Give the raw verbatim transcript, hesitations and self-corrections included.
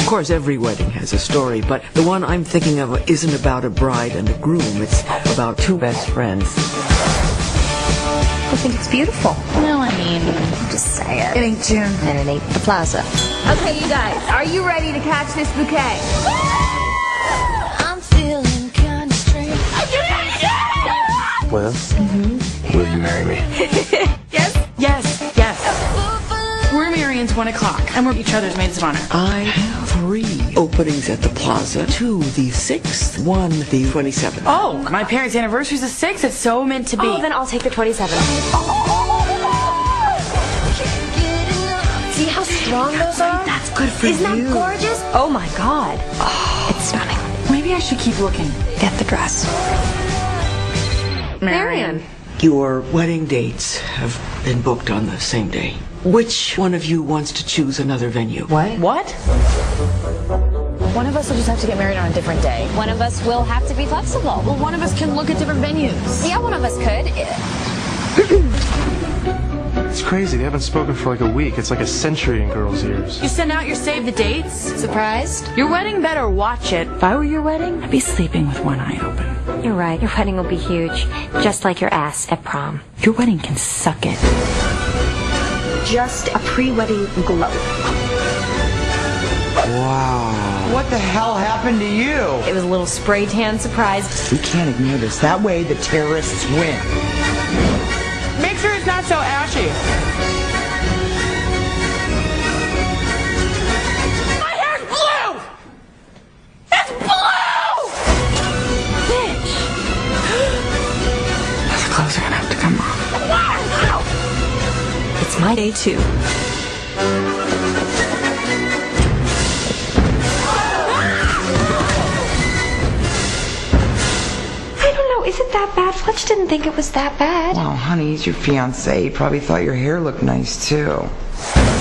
Of course, every wedding has a story, but the one I'm thinking of isn't about a bride and a groom. It's about two best friends. I think it's beautiful. No, I mean, just say it. It ain't June. And it ain't the plaza. Okay, you guys, are you ready to catch this bouquet? I'm feeling kind of strange. Well, mm-hmm. Will you marry me? Yes? Yes, yes. We're marrying at one o'clock, and we're each other's maids of honor. I have three openings at the plaza. Two the sixth, one the twenty-seventh. Oh, my parents' anniversary's the sixth. It's so meant to be. Oh, then I'll take the twenty-seventh. See how strong those are? That's good for Isn't you. that gorgeous? Oh my god. Oh, it's stunning. Maybe I should keep looking. Get the dress. Marion. Your wedding dates have been booked on the same day. Which one of you wants to choose another venue? What? What? One of us will just have to get married on a different day. One of us will have to be flexible. Well, one of us can look at different venues. Yeah, one of us could. It's crazy. They haven't spoken for like a week. It's like a century in girls' ears. You send out your save the dates? Surprised? Your wedding better watch it. If I were your wedding, I'd be sleeping with one eye open. You're right. Your wedding will be huge. Just like your ass at prom. Your wedding can suck it. Just a pre-wedding glow. Wow. What the hell happened to you? It was a little spray tan surprise. We can't ignore this. That way the terrorists win. Make sure it's not so ashy. My hair's blue! It's blue! Bitch! The clothes are gonna have to come off. It's my day too. Is it that bad? Fletch didn't think it was that bad. Well, honey, he's your fiancé. He probably thought your hair looked nice, too.